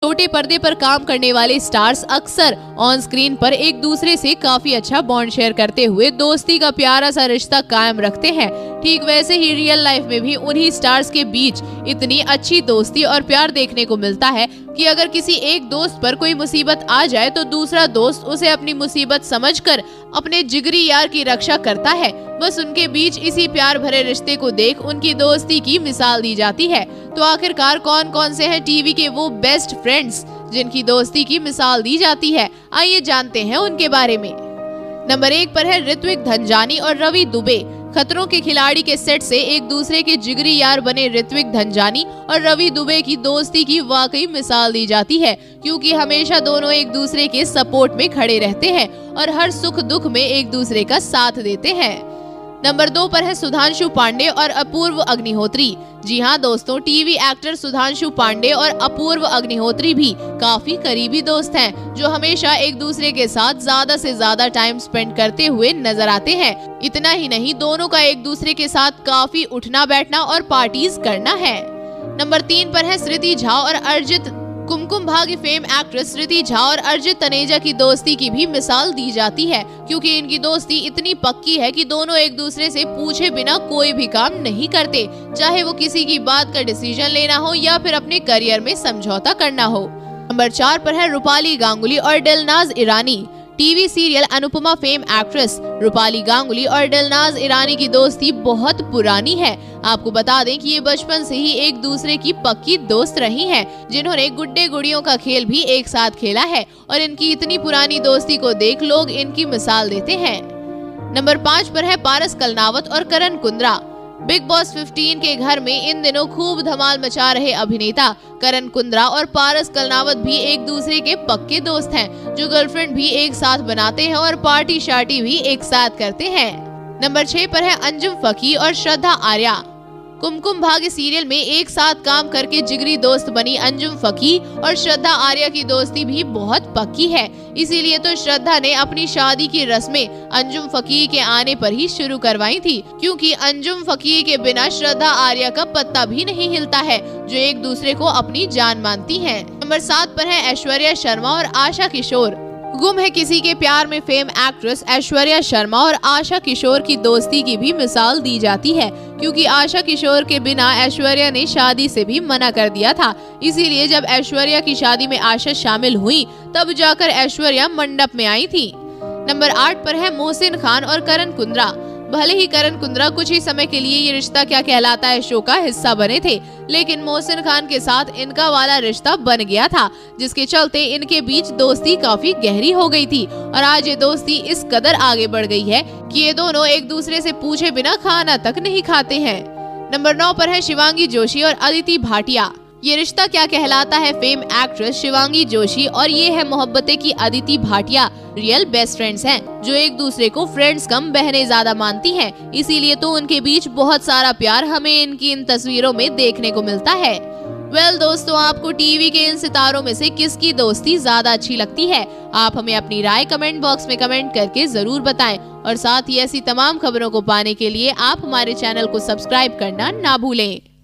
छोटे पर्दे पर काम करने वाले स्टार्स अक्सर ऑन स्क्रीन पर एक दूसरे से काफी अच्छा बॉन्ड शेयर करते हुए दोस्ती का प्यारा सा रिश्ता कायम रखते हैं। ठीक वैसे ही रियल लाइफ में भी उन्हीं स्टार्स के बीच इतनी अच्छी दोस्ती और प्यार देखने को मिलता है कि अगर किसी एक दोस्त पर कोई मुसीबत आ जाए तो दूसरा दोस्त उसे अपनी मुसीबत समझकर अपने जिगरी यार की रक्षा करता है। बस उनके बीच इसी प्यार भरे रिश्ते को देख उनकी दोस्ती की मिसाल दी जाती है। तो आखिरकार कौन कौन से हैं टीवी के वो बेस्ट फ्रेंड्स जिनकी दोस्ती की मिसाल दी जाती है, आइए जानते हैं उनके बारे में। नंबर 1 पर है ऋत्विक धनजानी और रवि दुबे। खतरों के खिलाड़ी के सेट से एक दूसरे के जिगरी यार बने ऋत्विक धनजानी और रवि दुबे की दोस्ती की वाकई मिसाल दी जाती है, क्योंकि हमेशा दोनों एक दूसरे के सपोर्ट में खड़े रहते हैं और हर सुख दुख में एक दूसरे का साथ देते हैं। नंबर 2 पर है सुधांशु पांडे और अपूर्व अग्निहोत्री। जी हाँ दोस्तों, टीवी एक्टर सुधांशु पांडे और अपूर्व अग्निहोत्री भी काफी करीबी दोस्त हैं, जो हमेशा एक दूसरे के साथ ज्यादा से ज्यादा टाइम स्पेंड करते हुए नजर आते हैं। इतना ही नहीं, दोनों का एक दूसरे के साथ काफी उठना बैठना और पार्टीज करना है। नंबर 3 पर है श्रुति झा और अर्जित। कुमकुम भाग्य फेम एक्ट्रेस श्रुति झा और अर्जित तनेजा की दोस्ती की भी मिसाल दी जाती है, क्योंकि इनकी दोस्ती इतनी पक्की है कि दोनों एक दूसरे से पूछे बिना कोई भी काम नहीं करते, चाहे वो किसी की बात का डिसीजन लेना हो या फिर अपने करियर में समझौता करना हो। नंबर 4 पर है रूपाली गांगुली और Dilnaz Irani. TV serial Anupamaa fame actress Rupali Ganguly और दिलनाज ईरानी की दोस्ती बहुत पुरानी है। आपको बता दें कि ये बचपन से ही एक दूसरे की पक्की दोस्त रही हैं, जिन्होंने गुड्डे गुड़ियों का खेल भी एक साथ खेला है और इनकी इतनी पुरानी दोस्ती को देख लोग इनकी मिसाल देते हैं। नंबर 5 पर है पारस कलनावत और करण कुंद्रा। बिग बॉस 15 के घर में इन दिनों खूब धमाल मचा रहे अभिनेता करण कुंद्रा और पारस कलनावत भी एक दूसरे के पक्के दोस्त हैं, जो गर्लफ्रेंड भी एक साथ बनाते हैं और पार्टी शार्टी भी एक साथ करते हैं। नंबर 6 पर है अंजुम फकीर और श्रद्धा आर्या। कुमकुम भाग्य सीरियल में एक साथ काम करके जिगरी दोस्त बनी अंजुम फकीर और श्रद्धा आर्या की दोस्ती भी बहुत पक्की है। इसीलिए तो श्रद्धा ने अपनी शादी की रस्में अंजुम फकीर के आने पर ही शुरू करवाई थी, क्योंकि अंजुम फकीर के बिना श्रद्धा आर्या का पत्ता भी नहीं हिलता है, जो एक दूसरे को अपनी जान मानती हैं। नंबर 7 पर है ऐश्वर्या शर्मा और आशा किशोर। गुम है किसी के प्यार में फेम एक्ट्रेस ऐश्वर्या शर्मा और आशा किशोर की दोस्ती की भी मिसाल दी जाती है, क्योंकि आशा किशोर के बिना ऐश्वर्या ने शादी से भी मना कर दिया था। इसीलिए जब ऐश्वर्या की शादी में आशा शामिल हुई तब जाकर ऐश्वर्या मंडप में आई थी। नंबर 8 पर है मोहसिन खान और करण कुंद्रा। भले ही करण कुंद्रा कुछ ही समय के लिए ये रिश्ता क्या कहलाता है शो का हिस्सा बने थे, लेकिन मोहसिन खान के साथ इनका वाला रिश्ता बन गया था, जिसके चलते इनके बीच दोस्ती काफी गहरी हो गई थी और आज ये दोस्ती इस कदर आगे बढ़ गई है कि ये दोनों एक दूसरे से पूछे बिना खाना तक नहीं खाते हैं। नंबर 9 पर है शिवांगी जोशी और अदिति भाटिया। ये रिश्ता क्या कहलाता है फेम एक्ट्रेस शिवांगी जोशी और ये है मोहब्बतें की Aditi Bhatia real best friends हैं, जो एक दूसरे को फ्रेंड्स कम बहनें ज्यादा मानती हैं। इसीलिए तो उनके बीच बहुत सारा प्यार हमें इनकी इन तस्वीरों में देखने को मिलता है। दोस्तों, आपको टीवी के इन सितारों में से किसकी दोस्ती ज्यादा अच्छी लगती है? आप हमें अपनी राय कमेंट बॉक्स में कमेंट करके जरूर बताएं और साथ ही ऐसी तमाम खबरों को पाने के लिए आप हमारे चैनल को सब्सक्राइब करना ना भूलें।